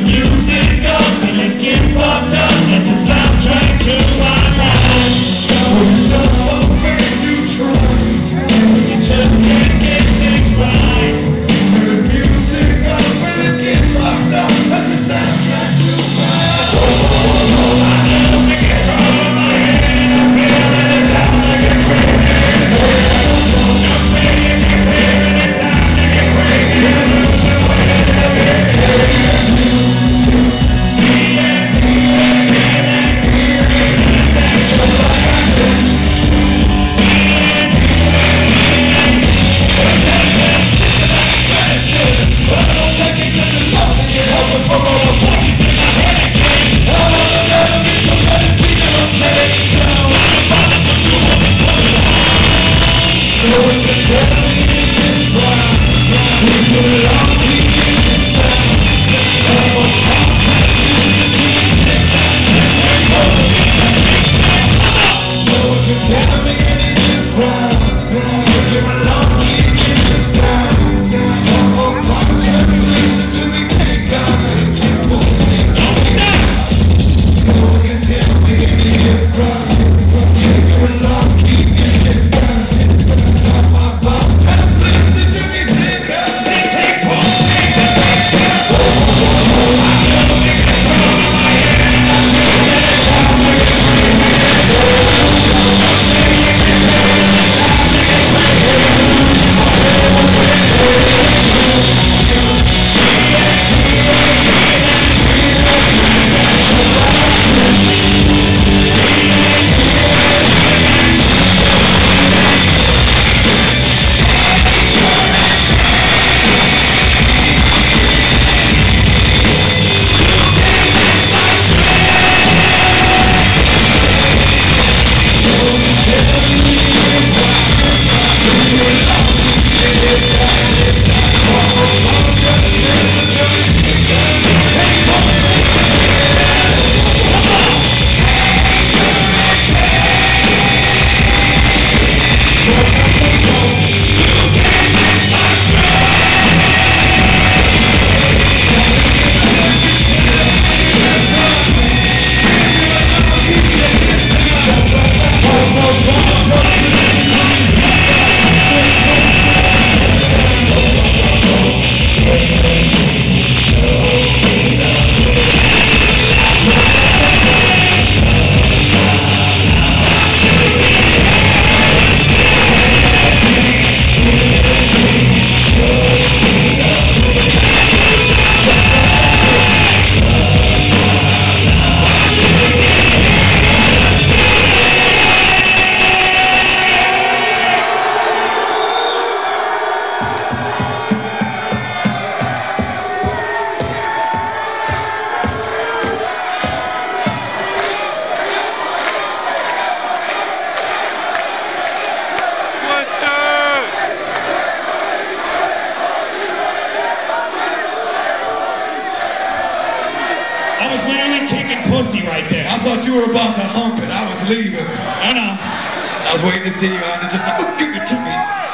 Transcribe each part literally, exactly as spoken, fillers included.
thought you were about to hump it. I was leaving. I know. I was waiting to see you, and just like, oh, give it to me.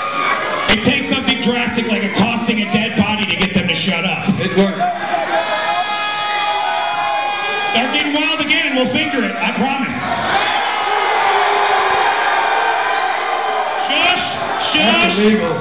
It takes something drastic like accosting a dead body to get them to shut up. It worked. Start getting wild again and we'll figure it. I promise. Shush! Shush! That's illegal.